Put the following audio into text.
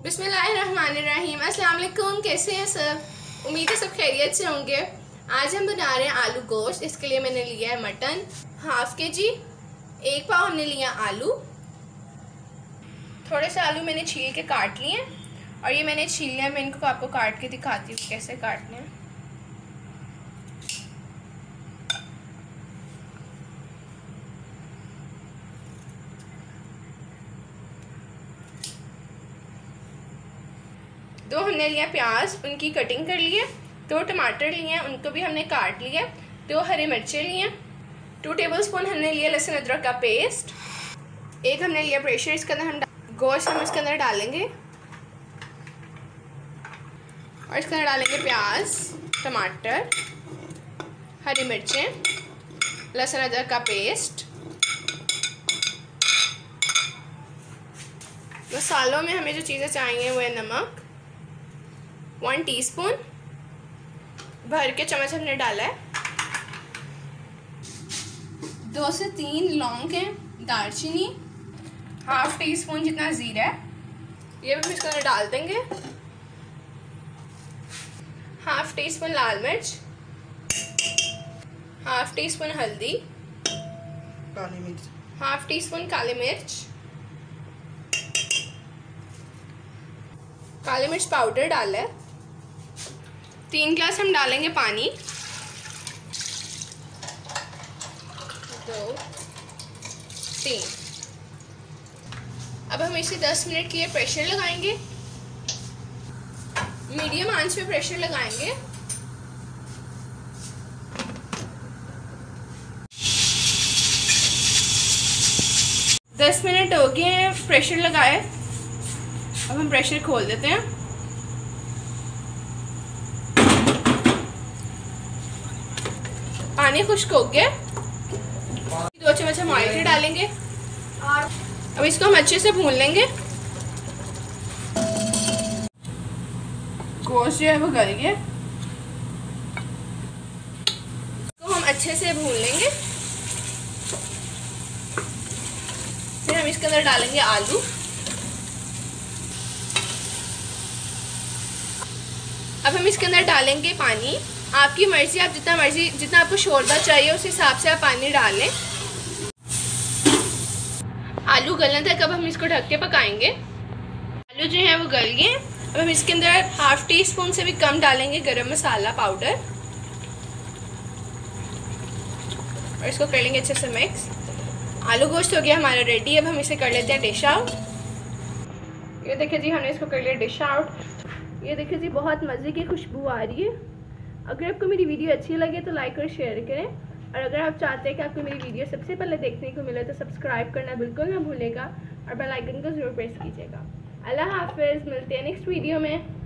बिस्मिल्लाहिर्रहमानिर्रहीम। अस्सलाम वालेकुम। कैसे हैं सब? उम्मीद है सब खैरियत से होंगे। आज हम बना रहे हैं आलू गोश्त। इसके लिए मैंने लिया है मटन हाफ kg, 1 पाव हमने लिया आलू। थोड़े से आलू मैंने छील के काट लिए और ये मैंने छील लिया। मैं इनको आपको काट के दिखाती हूँ कैसे काटने हैं। दो हमने लिया प्याज, उनकी कटिंग कर लिए। 2 टमाटर लिए हैं, उनको भी हमने काट लिया। 2 हरी मिर्चें लिए। 2 टेबलस्पून हमने लिया लहसुन अदरक का पेस्ट। 1 हमने लिया प्रेशर। इसके अंदर हम गोश्त इसके अंदर डालेंगे और इसके अंदर डालेंगे प्याज, टमाटर, हरी मिर्चें, लहसुन अदरक का पेस्ट। मसालों में हमें जो चीज़ें चाहिए वो है नमक 1 टीस्पून, भर के चम्मच हमने डाला है। 2 से 3 लौंग है, दालचीनी, हाफ टीस्पून जितना जीरा है, ये भी इसके अंदर डाल देंगे। हाफ टीस्पून लाल मिर्च, हाफ टीस्पून हल्दी, काली मिर्च, हाफ टीस्पून काली मिर्च, काली मिर्च पाउडर डाला है। 3 गिलास हम डालेंगे पानी। 2 3। अब हम इसे 10 मिनट के लिए प्रेशर लगाएंगे। मीडियम आंच पे प्रेशर लगाएंगे। दस मिनट हो गए हैं प्रेशर लगाए। अब हम प्रेशर खोल देते हैं। पानी खुश्क हो गया। 2 चम्मच हम ऑयल के डालेंगे और अब इसको हम अच्छे से भून लेंगे। गोश्त जो है वो गल गया। इसको हम अच्छे से भून लेंगे। फिर हम इसके अंदर डालेंगे आलू। अब हम इसके अंदर डालेंगे पानी। आपकी मर्जी, आप जितना आपको शोरबा चाहिए उस हिसाब से आप पानी डालें। आलू गलने तक अब हम इसको ढक के पकाएंगे। आलू जो है वो गल गए। अब हम इसके अंदर हाफ टीस्पून से भी कम डालेंगे गरम मसाला पाउडर और इसको कर लेंगे अच्छे से मिक्स। आलू गोश्त हो गया हमारा रेडी। अब हम इसे कर लेते हैं डिश आउट। ये देखिए जी, हमने इसको कर लिया डिश आउट। ये देखिए जी, बहुत मज़े की खुशबू आ रही है। अगर आपको मेरी वीडियो अच्छी लगे तो लाइक और शेयर करें, और अगर आप चाहते हैं कि आपको मेरी वीडियो सबसे पहले देखने को मिले तो सब्सक्राइब करना बिल्कुल ना भूलेगा और बेल आइकन को ज़रूर प्रेस कीजिएगा। अल्लाह हाफिज़। मिलते हैं नेक्स्ट वीडियो में।